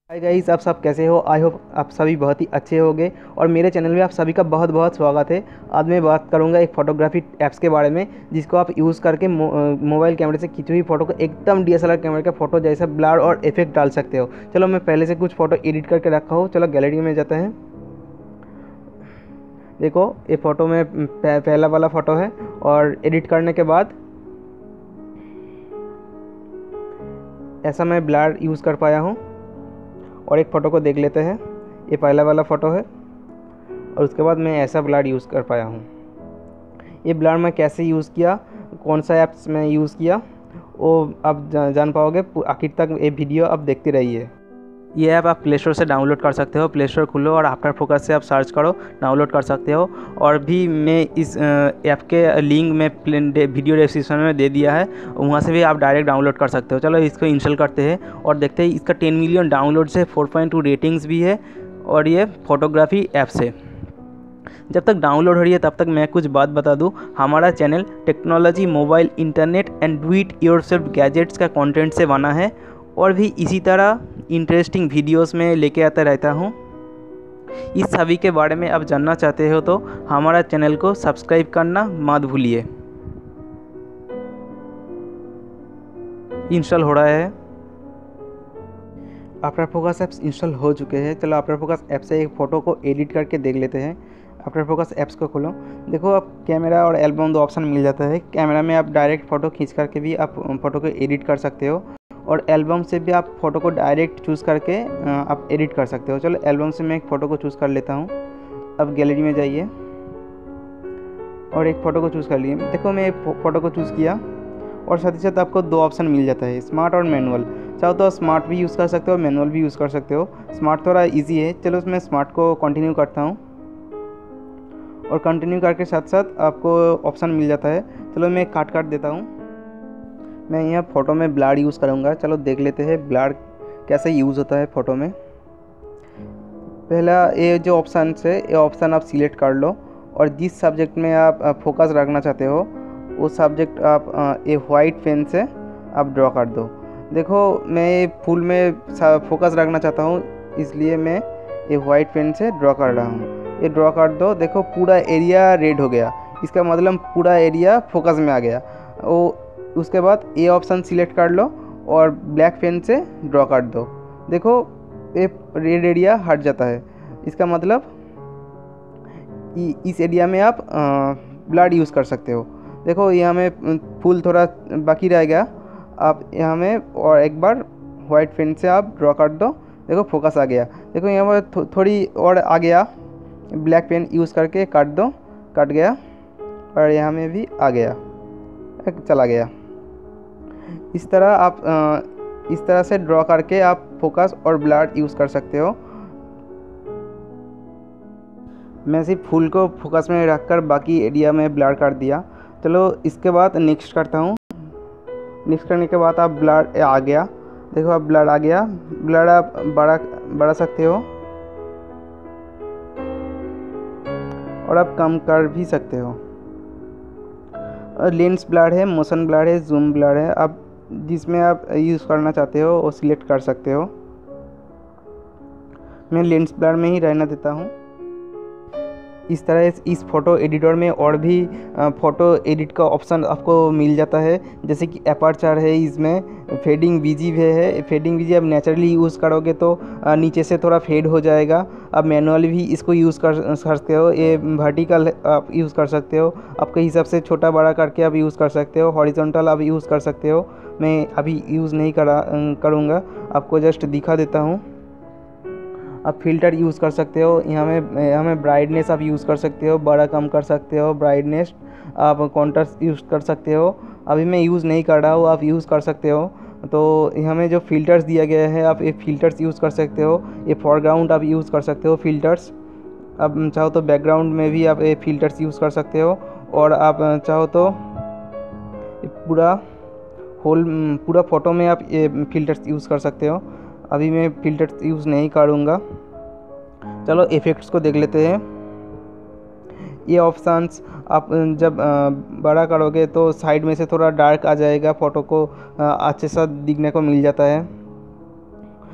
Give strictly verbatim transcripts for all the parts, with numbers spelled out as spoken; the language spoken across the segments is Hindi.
हाय गाइस, आप सब कैसे हो। आई होप आप सभी बहुत ही अच्छे होंगे और मेरे चैनल में आप सभी का बहुत बहुत स्वागत है। आज मैं बात करूंगा एक फ़ोटोग्राफी ऐप्स के बारे में जिसको आप यूज़ करके मो, मोबाइल कैमरे से खींची हुई फ़ोटो को एकदम डी एस एल आर कैमरे का फ़ोटो जैसा ब्लर और इफेक्ट डाल सकते हो। चलो मैं पहले से कुछ फ़ोटो एडिट करके रखा हूँ। चलो गैलरी में जाते हैं। देखो ये फ़ोटो में पहला वाला फ़ोटो है और एडिट करने के बाद ऐसा मैं ब्लर यूज़ कर पाया हूँ। और एक फ़ोटो को देख लेते हैं। ये पहला वाला फ़ोटो है और उसके बाद मैं ऐसा ब्लर यूज़ कर पाया हूँ। ये ब्लर मैं कैसे यूज़ किया, कौन सा ऐप्स में यूज़ किया, वो आप जान पाओगे। आखिर तक ये वीडियो आप देखते रहिए। ये ऐप आप प्ले स्टोर से डाउनलोड कर सकते हो। प्ले स्टोर खोलो और आफ्टर फोकस से आप सर्च करो, डाउनलोड कर सकते हो। और भी मैं इस ऐप के लिंक में वीडियो डिस्क्रिप्शन में दे दिया है, वहाँ से भी आप डायरेक्ट डाउनलोड कर सकते हो। चलो इसको इंस्टॉल करते हैं और देखते हैं। इसका टेन मिलियन डाउनलोड्स है, फोर पॉइंट टू रेटिंग्स भी है और ये फोटोग्राफी ऐप्स है। जब तक डाउनलोड हो रही है तब तक मैं कुछ बात बता दूं। हमारा channel technology, mobile, internet and do it yourself gadgets का कंटेंट से बना है और भी इसी तरह इंटरेस्टिंग वीडियोस में लेके आता रहता हूँ। इस सभी के बारे में आप जानना चाहते हो तो हमारा चैनल को सब्सक्राइब करना मत भूलिए। इंस्टॉल हो रहा है। आफ्टर फोकस ऐप्स इंस्टॉल हो चुके हैं। चलो आफ्टर फोकस ऐप से एक फ़ोटो को एडिट करके देख लेते हैं। आफ्टर फोकस ऐप्स को खोलो। देखो अब कैमरा और एल्बम दो ऑप्शन मिल जाता है। कैमरा में आप डायरेक्ट फ़ोटो खींच करके भी आप फ़ोटो को एडिट कर सकते हो और एल्बम से भी आप फ़ोटो को डायरेक्ट चूज़ करके आप एडिट कर सकते हो। चलो एल्बम से मैं एक फ़ोटो को चूज़ कर लेता हूँ। अब गैलरी में जाइए और एक फ़ोटो को चूज़ कर लिए। देखो मैं एक फ़ोटो को चूज़ किया और साथ ही साथ आपको दो ऑप्शन मिल जाता है, स्मार्ट और मैनुअल। चाहो तो स्मार्ट भी यूज़ कर सकते हो, मैनुअल भी यूज़ कर सकते हो। स्मार्ट थोड़ा इजी है। चलो मैं स्मार्ट को कंटिन्यू करता हूँ और कंटिन्यू करके साथ साथ आपको ऑप्शन मिल जाता है। चलो मैं काट काट देता हूँ। मैं यहाँ फ़ोटो में ब्लर यूज़ करूँगा। चलो देख लेते हैं ब्लर कैसे यूज़ होता है फ़ोटो में। पहला ये जो ऑप्शन है, ये ऑप्शन आप सिलेक्ट कर लो और जिस सब्जेक्ट में आप फोकस रखना चाहते हो वो सब्जेक्ट आप ये वाइट पेन से आप ड्रॉ कर दो। देखो मैं फुल में फोकस रखना चाहता हूँ, इसलिए मैं ये वाइट पेन से ड्रॉ कर रहा हूँ। ये ड्रॉ कर दो। देखो पूरा एरिया रेड हो गया, इसका मतलब पूरा एरिया फोकस में आ गया। वो उसके बाद ये ऑप्शन सिलेक्ट कर लो और ब्लैक पेन से ड्रॉ कर दो। देखो ये रेड एरिया हट जाता है, इसका मतलब इस एरिया में आप ब्लर यूज़ कर सकते हो। देखो यहाँ में फूल थोड़ा बाकी रह गया, आप यहाँ में और एक बार वाइट पेन से आप ड्रॉ कर दो। देखो फोकस आ गया। देखो यहाँ पर थो, थोड़ी और आ गया, ब्लैक पेन यूज़ करके काट दो, कट गया और यहाँ में भी आ गया, चला गया। इस तरह आप इस तरह से ड्रॉ करके आप फोकस और ब्लर यूज़ कर सकते हो। मैं सिर्फ फूल को फोकस में रखकर बाकी एरिया में ब्लर कर दिया। चलो इसके बाद नेक्स्ट करता हूँ। नेक्स्ट करने के बाद आप ब्लर आ गया। देखो अब ब्लर आ गया। ब्लर आप बढ़ा बढ़ा सकते हो और आप कम कर भी सकते हो। लेंस ब्लर है, मोशन ब्लर है, जूम ब्लर है। आप जिसमें आप यूज़ करना चाहते हो वो सिलेक्ट कर सकते हो। मैं लेंस ब्लर में ही रहना देता हूँ। इस तरह इस, इस फ़ोटो एडिटर में और भी फ़ोटो एडिट का ऑप्शन आपको मिल जाता है, जैसे कि एपर्चर है, इसमें फेडिंग बीजी भी है। फेडिंग बीजी आप नेचुरली यूज़ करोगे तो नीचे से थोड़ा फेड हो जाएगा। आप मैनुअली भी इसको यूज़ कर सकते हो। ये वर्टिकल आप यूज़ कर सकते हो, आपके हिसाब से छोटा बड़ा करके आप यूज़ कर सकते हो। हॉरिजॉन्टल आप यूज़ कर सकते हो। मैं अभी यूज़ नहीं करा करूँगा, आपको जस्ट दिखा देता हूँ। आप फ़िल्टर यूज़ कर सकते हो। यहाँ में यहाँ में ब्राइटनेस आप यूज़ कर सकते हो, बड़ा कम कर सकते हो। ब्राइटनेस आप कॉन्ट्रास्ट यूज़ कर सकते हो। अभी मैं यूज़ नहीं कर रहा हूँ, आप यूज़ कर सकते हो। तो यहाँ में जो फ़िल्टर्स दिया गया है आप ये फ़िल्टर्स यूज़ कर सकते हो। ये फोरग्राउंड आप यूज़ कर सकते हो फ़िल्टर्स। आप चाहो तो बैकग्राउंड में भी आप ये फ़िल्टर्स यूज़ कर सकते हो और आप चाहो तो पूरा होल पूरा फ़ोटो में आप ये फ़िल्टर्स यूज़ कर सकते हो। अभी मैं फ़िल्टर्स यूज़ नहीं करूँगा। चलो इफ़ेक्ट्स को देख लेते हैं। ये ऑप्शंस आप जब बड़ा करोगे तो साइड में से थोड़ा डार्क आ जाएगा, फ़ोटो को अच्छे सा दिखने को मिल जाता है।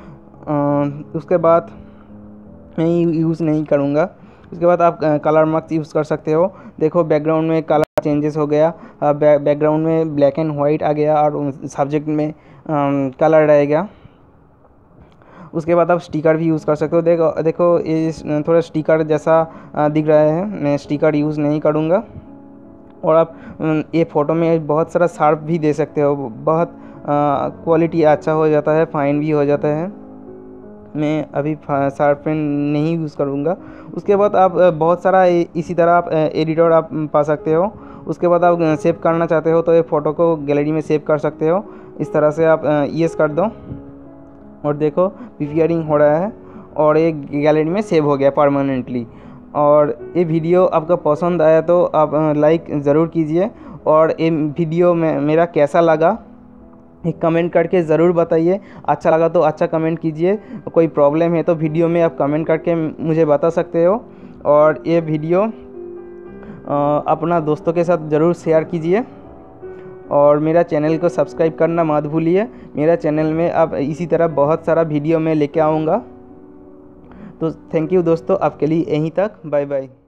उसके बाद मैं यूज़ नहीं करूँगा। उसके बाद आप कलर मार्क्स यूज़ कर सकते हो। देखो बैकग्राउंड में कलर चेंजेस हो गया, बैकग्राउंड में ब्लैक एंड वाइट आ गया और सब्जेक्ट में कलर रहेगा। उसके बाद आप स्टिकर भी यूज़ कर सकते हो। देखो देखो ये थोड़ा स्टिकर जैसा दिख रहा है, मैं स्टिकर यूज़ नहीं करूँगा। और आप ये फ़ोटो में बहुत सारा शार्प भी दे सकते हो, बहुत क्वालिटी अच्छा हो जाता है, फाइन भी हो जाता है। मैं अभी शार्प पेन नहीं यूज़ करूँगा। उसके बाद आप बहुत सारा इसी तरह आप एडिटर आप पा सकते हो। उसके बाद आप सेव करना चाहते हो तो ये फ़ोटो को गैलरी में सेव कर सकते हो। इस तरह से आप यस कर दो और देखो प्रिपेयरिंग हो रहा है और ये गैलरी में सेव हो गया परमानेंटली। और ये वीडियो आपका पसंद आया तो आप लाइक ज़रूर कीजिए और ये वीडियो में मेरा कैसा लगा एक कमेंट करके ज़रूर बताइए। अच्छा लगा तो अच्छा कमेंट कीजिए, कोई प्रॉब्लम है तो वीडियो में आप कमेंट करके मुझे बता सकते हो। और ये वीडियो अपना दोस्तों के साथ ज़रूर शेयर कीजिए और मेरा चैनल को सब्सक्राइब करना मत भूलिए। मेरा चैनल में अब इसी तरह बहुत सारा वीडियो मैं लेके आऊँगा। तो थैंक यू दोस्तों, आपके लिए यहीं तक, बाय बाय।